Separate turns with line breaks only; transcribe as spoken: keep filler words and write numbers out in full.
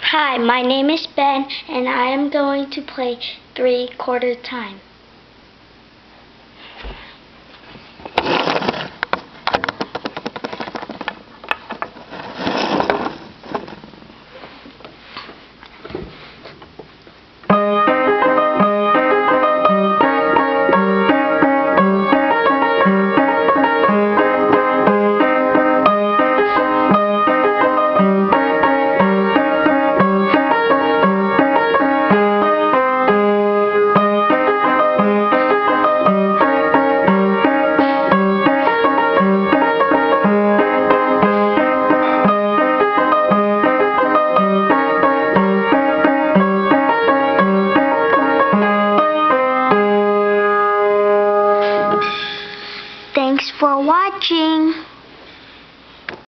Hi, my name is Ben, and I am going to play three quarter time.